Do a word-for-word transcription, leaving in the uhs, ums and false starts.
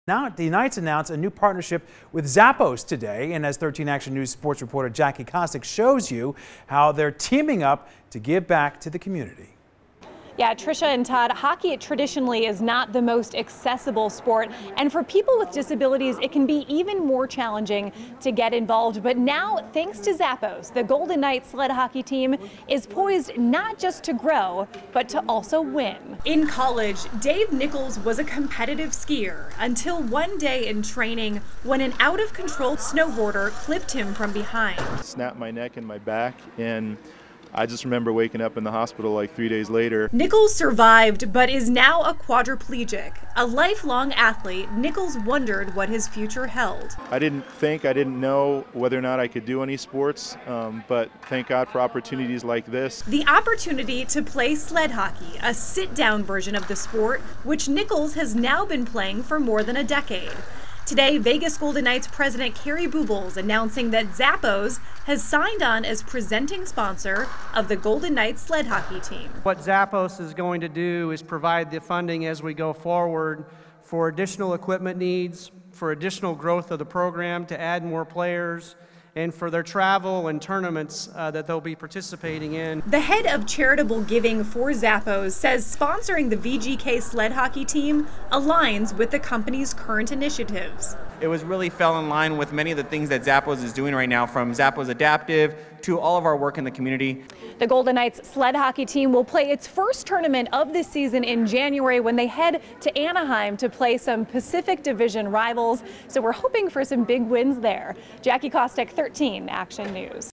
Now, the Knights announced a new partnership with Zappos today, and as thirteen Action News sports reporter Jackie Kostick shows you how they're teaming up to give back to the community. Yeah, Tricia and Todd, hockey traditionally is not the most accessible sport, and for people with disabilities, it can be even more challenging to get involved. But now, thanks to Zappos, the Golden Knights sled hockey team is poised not just to grow, but to also win. In college, Dave Nichols was a competitive skier until one day in training when an out-of-control snowboarder clipped him from behind. Snapped my neck and my back, and I just remember waking up in the hospital like three days later. Nichols survived, but is now a quadriplegic. A lifelong athlete, Nichols wondered what his future held. I didn't think, I didn't know whether or not I could do any sports, um, but thank God for opportunities like this. The opportunity to play sled hockey, a sit-down version of the sport, which Nichols has now been playing for more than a decade. Today, Vegas Golden Knights president Carrie Boobles announcing that Zappos has signed on as presenting sponsor of the Golden Knights sled hockey team. What Zappos is going to do is provide the funding as we go forward for additional equipment needs, for additional growth of the program to add more players, and for their travel and tournaments uh, that they'll be participating in. The head of charitable giving for Zappos says sponsoring the V G K sled hockey team aligns with the company's current initiatives. It was really fell in line with many of the things that Zappos is doing right now, from Zappos Adaptive to all of our work in the community. The Golden Knights sled hockey team will play its first tournament of this season in January when they head to Anaheim to play some Pacific Division rivals. So we're hoping for some big wins there. Jackie Kostick, thirteen Action News.